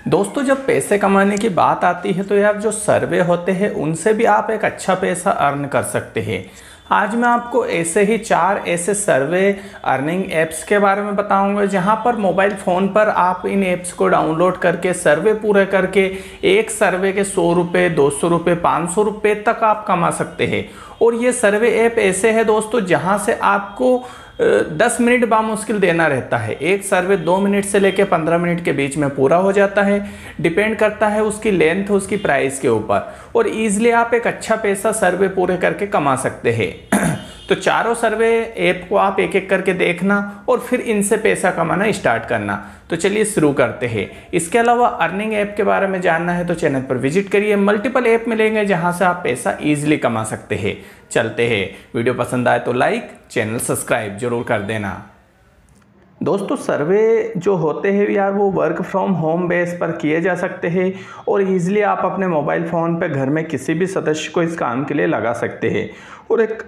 दोस्तों, जब पैसे कमाने की बात आती है तो यार जो सर्वे होते हैं उनसे भी आप एक अच्छा पैसा अर्न कर सकते हैं। आज मैं आपको ऐसे ही 4 ऐसे सर्वे अर्निंग ऐप्स के बारे में बताऊंगा जहां पर मोबाइल फ़ोन पर आप इन ऐप्स को डाउनलोड करके सर्वे पूरे करके एक सर्वे के 100 रुपये, 200 रुपये, 500 रुपये तक आप कमा सकते हैं। और ये सर्वे ऐप ऐसे है दोस्तों जहां से आपको 10 मिनट बामुश्किल देना रहता है। एक सर्वे 2 मिनट से लेकर 15 मिनट के बीच में पूरा हो जाता है। डिपेंड करता है उसकी लेंथ, उसकी प्राइस के ऊपर। और ईजिली आप एक अच्छा पैसा सर्वे पूरे करके कमा सकते हैं। तो चारों सर्वे ऐप को आप एक एक करके देखना और फिर इनसे पैसा कमाना स्टार्ट करना। तो चलिए शुरू करते हैं। इसके अलावा अर्निंग ऐप के बारे में जानना है तो चैनल पर विजिट करिए। मल्टीपल ऐप मिलेंगे जहां से आप पैसा इजीली कमा सकते हैं। चलते हैं, वीडियो पसंद आए तो लाइक, चैनल सब्सक्राइब जरूर कर देना। दोस्तों, सर्वे जो होते हैं यार वो वर्क फ्रॉम होम बेस पर किए जा सकते हैं और ईजिली आप अपने मोबाइल फ़ोन पे घर में किसी भी सदस्य को इस काम के लिए लगा सकते हैं और एक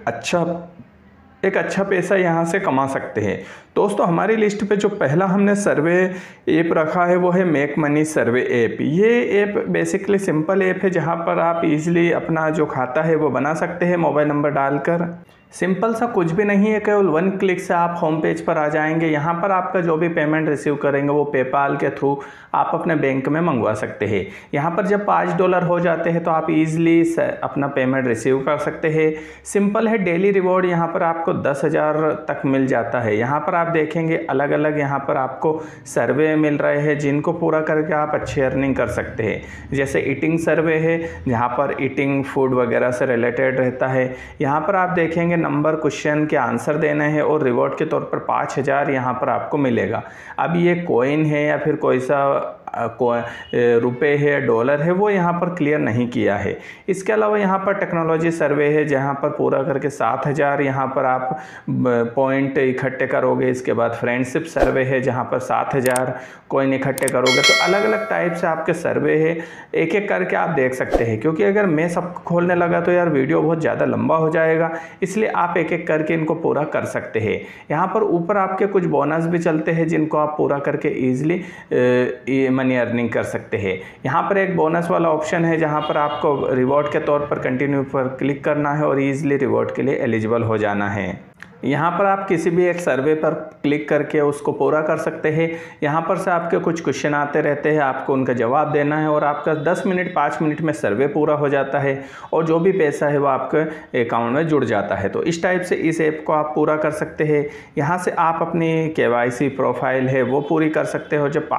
अच्छा पैसा यहाँ से कमा सकते हैं। दोस्तों, हमारी लिस्ट पे जो पहला हमने सर्वे ऐप रखा है वो है मेक मनी सर्वे ऐप। ये ऐप बेसिकली सिंपल ऐप है जहाँ पर आप इजीली अपना जो खाता है वो बना सकते हैं मोबाइल नंबर डालकर। सिंपल सा कुछ भी नहीं है, केवल 1 क्लिक से आप होम पेज पर आ जाएंगे। यहाँ पर आपका जो भी पेमेंट रिसीव करेंगे वो पेपाल के थ्रू आप अपने बैंक में मंगवा सकते हैं। यहाँ पर जब $5 हो जाते हैं तो आप इजीली अपना पेमेंट रिसीव कर सकते हैं। सिंपल है। डेली रिवॉर्ड यहाँ पर आपको 10,000 तक मिल जाता है। यहाँ पर आप देखेंगे अलग अलग यहाँ पर आपको सर्वे मिल रहे हैं जिनको पूरा करके आप अच्छी अर्निंग कर सकते हैं। जैसे ईटिंग सर्वे है जहाँ पर ईटिंग फूड वगैरह से रिलेटेड रहता है। यहाँ पर आप देखेंगे नंबर क्वेश्चन के आंसर देने हैं और रिवॉर्ड के तौर पर 5,000 यहाँ पर आपको मिलेगा। अब ये कॉइन है या फिर कोई सा रुपए है, डॉलर है, वो यहाँ पर क्लियर नहीं किया है। इसके अलावा यहाँ पर टेक्नोलॉजी सर्वे है जहाँ पर पूरा करके 7,000 यहाँ पर आप पॉइंट इकट्ठे करोगे। इसके बाद फ्रेंडशिप सर्वे है जहाँ पर 7,000 कॉइन इकट्ठे करोगे। तो अलग अलग टाइप से आपके सर्वे है, एक एक करके आप देख सकते हैं। क्योंकि अगर मैं सब खोलने लगा तो यार वीडियो बहुत ज़्यादा लंबा हो जाएगा, इसलिए आप एक एक करके इनको पूरा कर सकते हैं। यहाँ पर ऊपर आपके कुछ बोनस भी चलते हैं जिनको आप पूरा करके ईजिली मनी अर्निंग कर सकते हैं। यहाँ पर एक बोनस वाला ऑप्शन है जहाँ पर आपको रिवॉर्ड के तौर पर कंटिन्यू पर क्लिक करना है और ईजिली रिवॉर्ड के लिए एलिजिबल हो जाना है। यहाँ पर आप किसी भी एक सर्वे पर क्लिक करके उसको पूरा कर सकते हैं। यहाँ पर से आपके कुछ क्वेश्चन आते रहते हैं, आपको उनका जवाब देना है और आपका 10 मिनट 5 मिनट में सर्वे पूरा हो जाता है और जो भी पैसा है वो आपके अकाउंट में जुड़ जाता है। तो इस टाइप से इस ऐप को आप पूरा कर सकते हैं। यहाँ से आप अपनी KYC प्रोफाइल है वो पूरी कर सकते हो। जब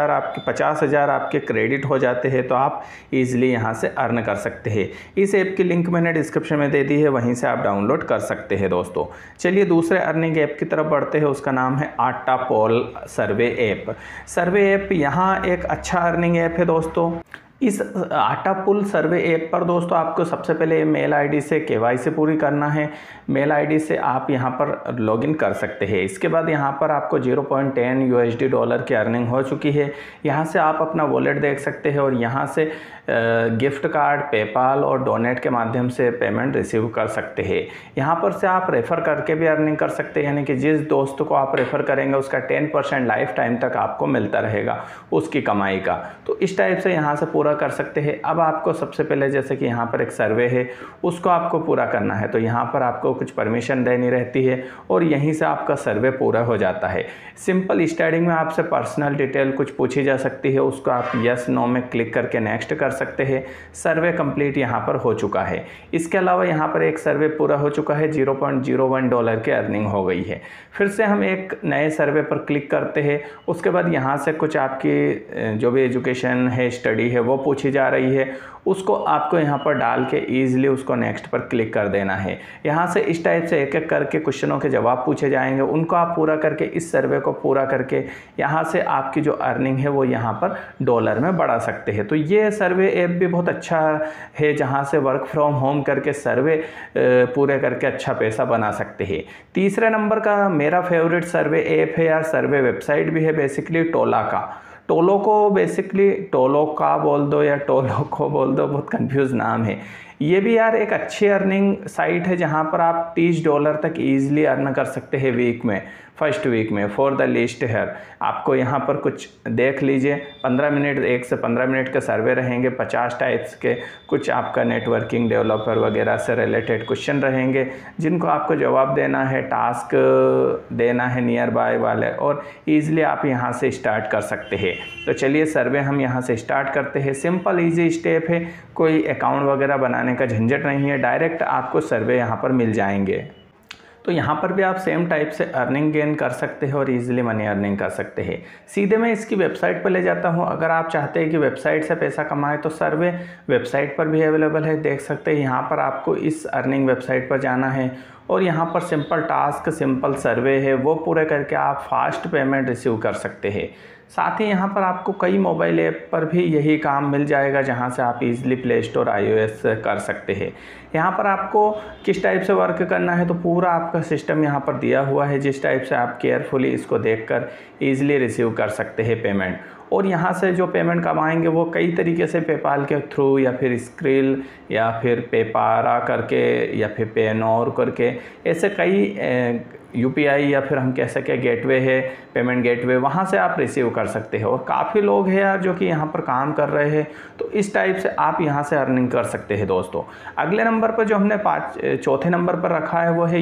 50,000 आपके क्रेडिट हो जाते हैं तो आप ईजिली यहाँ से अर्न कर सकते हैं। इस ऐप की लिंक मैंने डिस्क्रिप्शन में दे दी है, वहीं से आप डाउनलोड कर सकते हैं। दोस्तों, चलिए दूसरे अर्निंग ऐप की तरफ बढ़ते हैं। उसका नाम है आटापोल सर्वे ऐप। सर्वे ऐप यहाँ एक अच्छा अर्निंग ऐप है दोस्तों। इस आटापुल सर्वे ऐप पर दोस्तों आपको सबसे पहले मेल आईडी से KYC पूरी करना है। मेल आईडी से आप यहाँ पर लॉगिन कर सकते हैं। इसके बाद यहाँ पर आपको 0.10 USD डॉलर की अर्निंग हो चुकी है। यहाँ से आप अपना वॉलेट देख सकते हैं और यहाँ से गिफ्ट कार्ड, पेपाल और डोनेट के माध्यम से पेमेंट रिसीव कर सकते हैं। यहाँ पर से आप रेफ़र करके भी अर्निंग कर सकते हैं, यानी कि जिस दोस्त को आप रेफ़र करेंगे उसका 10% लाइफ टाइम तक आपको मिलता रहेगा उसकी कमाई का। तो इस टाइप से यहाँ से पूरा कर सकते हैं। अब आपको सबसे पहले जैसे कि यहाँ पर एक सर्वे है उसको आपको पूरा करना है, तो यहाँ पर आपको कुछ परमिशन देनी रहती है और यहीं से आपका सर्वे पूरा हो जाता है। सिंपल स्टार्टिंग में आपसे पर्सनल डिटेल कुछ पूछी जा सकती है, उसको आप यस नो में क्लिक करके नेक्स्ट कर सकते हैं। सर्वे कंप्लीट यहाँ पर हो चुका है। इसके अलावा यहाँ पर एक सर्वे पूरा हो चुका है, $0.01 की अर्निंग हो गई है। फिर से हम एक नए सर्वे पर क्लिक करते हैं। उसके बाद यहाँ से कुछ आपकी जो भी एजुकेशन है, स्टडी है, वो पूछी जा रही है, उसको आपको यहाँ पर डाल के ईजिली उसको नेक्स्ट पर क्लिक कर देना है। यहाँ से इस टाइप से एक एक करके क्वेश्चनों के जवाब पूछे जाएंगे, उनको आप पूरा करके इस सर्वे को पूरा करके यहाँ से आपकी जो अर्निंग है वो यहाँ पर डॉलर में बढ़ा सकते हैं। तो ये सर्वे ऐप भी बहुत अच्छा है जहाँ से वर्क फ्रॉम होम करके सर्वे पूरे करके अच्छा पैसा बना सकते हैं। तीसरे नंबर का मेरा फेवरेट सर्वे ऐप है यार, सर्वे वेबसाइट भी है बेसिकली, टोलाका। टोलो को बेसिकली टोलो का बोल दो या टोलो को बोल दो, बहुत कंफ्यूज नाम है। ये भी यार एक अच्छी अर्निंग साइट है जहाँ पर आप $30 तक ईजिली अर्न कर सकते हैं वीक में, फर्स्ट वीक में फॉर द लिस्ट हेयर। आपको यहाँ पर कुछ देख लीजिए, 15 मिनट 1 से 15 मिनट के सर्वे रहेंगे, 50 टाइप्स के कुछ आपका नेटवर्किंग डेवलपर वगैरह से रिलेटेड क्वेश्चन रहेंगे जिनको आपको जवाब देना है, टास्क देना है नियर बाय वाले, और ईजिली आप यहाँ से स्टार्ट कर सकते हैं। तो चलिए सर्वे हम यहाँ से स्टार्ट करते हैं। सिंपल ईजी स्टेप है, कोई अकाउंट वगैरह बनाने का झंझट नहीं है, डायरेक्ट आपको सर्वे यहाँ पर मिल जाएंगे। तो यहाँ पर भी आप सेम टाइप से अर्निंग गेन कर सकते हैं और इजीली मनी अर्निंग कर सकते हैं। सीधे मैं इसकी वेबसाइट पर ले जाता हूँ। अगर आप चाहते हैं कि वेबसाइट से पैसा कमाएं तो सर्वे वेबसाइट पर भी अवेलेबल है, देख सकते हैं। यहाँ पर आपको इस अर्निंग वेबसाइट पर जाना है और यहाँ पर सिंपल टास्क, सिंपल सर्वे है, वो पूरे करके आप फास्ट पेमेंट रिसीव कर सकते हैं। साथ ही यहाँ पर आपको कई मोबाइल ऐप पर भी यही काम मिल जाएगा जहाँ से आप इजीली प्ले स्टोर iOS कर सकते हैं। यहाँ पर आपको किस टाइप से वर्क करना है तो पूरा आपका सिस्टम यहाँ पर दिया हुआ है, जिस टाइप से आप केयरफुली इसको देखकर इजीली रिसीव कर सकते हैं पेमेंट। और यहाँ से जो पेमेंट कमाएंगे वो कई तरीके से पेपाल के थ्रू या फिर स्क्रिल या फिर पेपारा करके या फिर पेनोर करके, ऐसे कई UPI या फिर हम कह सकें गेटवे है, पेमेंट गेटवे, वहाँ से आप रिसीव कर सकते हैं। और काफ़ी लोग हैं यार जो कि यहाँ पर काम कर रहे हैं, तो इस टाइप से आप यहाँ से अर्निंग कर सकते हैं दोस्तों। अगले नंबर पर जो हमने चौथे नंबर पर रखा है वो है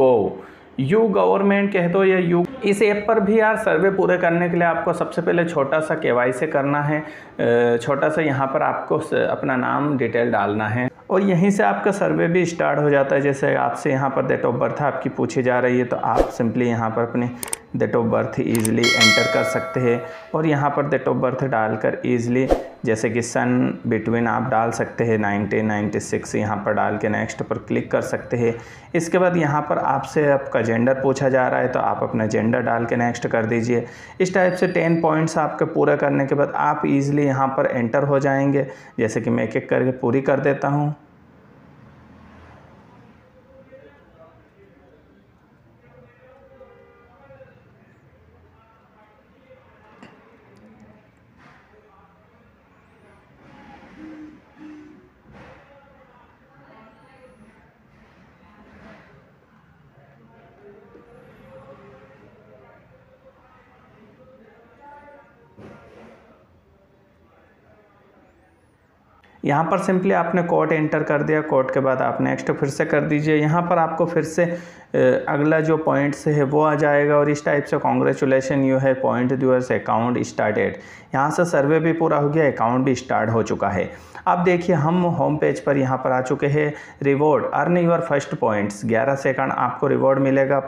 यू गवर्नमेंट कह दो या यू। इस ऐप पर भी यार सर्वे पूरे करने के लिए आपको सबसे पहले छोटा सा KYC करना है। छोटा सा यहाँ पर आपको अपना नाम डिटेल डालना है और यहीं से आपका सर्वे भी स्टार्ट हो जाता है। जैसे आपसे यहाँ पर डेट ऑफ बर्थ आपकी पूछी जा रही है तो आप सिंपली यहाँ पर अपनी date of birth easily enter कर सकते हैं और यहाँ पर डेट ऑफ बर्थ डालकर ईजिली, जैसे कि सन बिटवीन आप डाल सकते हैं 1996, यहाँ पर डाल के नेक्स्ट पर क्लिक कर सकते हैं। इसके बाद यहाँ पर आपसे आपका जेंडर पूछा जा रहा है तो आप अपना जेंडर डाल के नेक्स्ट कर दीजिए। इस टाइप से 10 पॉइंट्स आपके पूरा करने के बाद आप ईजिली यहाँ पर एंटर हो जाएंगे। जैसे कि मैं एक एक करके पूरी कर देता हूँ। यहाँ पर सिंपली आपने कोड एंटर कर दिया, कोड के बाद आप नेक्स्ट फिर से कर दीजिए। यहाँ पर आपको फिर से अगला जो पॉइंट्स है वो आ जाएगा और इस टाइप से कांग्रेचुलेशन यू है पॉइंट यूअर्स अकाउंट स्टार्टेड। यहाँ से सर्वे भी पूरा हो गया, अकाउंट भी स्टार्ट हो चुका है। अब देखिए हम होम पेज पर यहाँ पर आ चुके हैं। Reward earn your first points, 11 second आपको रिवॉर्ड मिलेगा।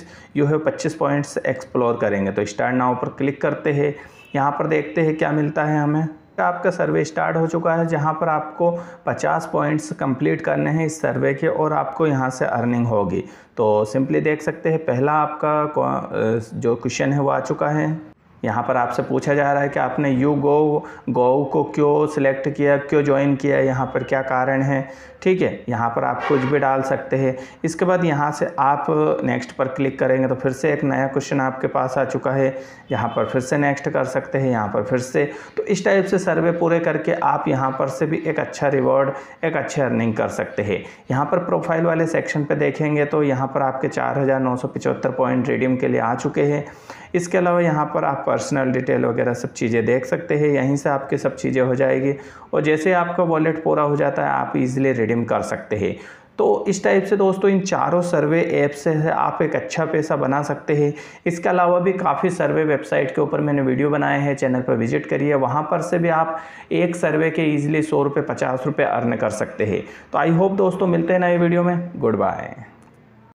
25 पॉइंट्स एक्सप्लोर करेंगे तो स्टार्ट नाउ पर क्लिक करते हैं। यहाँ पर देखते हैं क्या मिलता है हमें। आपका सर्वे स्टार्ट हो चुका है जहां पर आपको 50 पॉइंट्स कंप्लीट करने हैं इस सर्वे के और आपको यहां से अर्निंग होगी। तो सिंपली देख सकते हैं पहला आपका जो क्वेश्चन है वो आ चुका है। यहाँ पर आपसे पूछा जा रहा है कि आपने यू गो को क्यों सिलेक्ट किया, क्यों ज्वाइन किया, यहाँ पर क्या कारण है। ठीक है, यहाँ पर आप कुछ भी डाल सकते हैं। इसके बाद यहाँ से आप नेक्स्ट पर क्लिक करेंगे तो फिर से एक नया क्वेश्चन आपके पास आ चुका है। यहाँ पर फिर से नेक्स्ट कर सकते हैं, यहाँ पर फिर से। तो इस टाइप से सर्वे पूरे करके आप यहाँ पर से भी एक अच्छा रिवॉर्ड, एक अच्छी अर्निंग कर सकते हैं। यहाँ पर प्रोफाइल वाले सेक्शन पे देखेंगे तो यहाँ पर आपके 4975 पॉइंट रिडीम के लिए आ चुके हैं। इसके अलावा यहाँ पर आप पर्सनल डिटेल वगैरह सब चीज़ें देख सकते हैं। यहीं से आपकी सब चीज़ें हो जाएगी और जैसे आपका वॉलेट पूरा हो जाता है आप इजीली रिडीम कर सकते हैं। तो इस टाइप से दोस्तों इन चारों सर्वे ऐप से आप एक अच्छा पैसा बना सकते हैं। इसके अलावा भी काफ़ी सर्वे वेबसाइट के ऊपर मैंने वीडियो बनाए हैं, चैनल पर विजिट करिए। वहाँ पर से भी आप एक सर्वे के ईजिली 100 रुपये 50 रुपये अर्न कर सकते हैं। तो आई होप दोस्तों मिलते हैं नए वीडियो में। Good bye.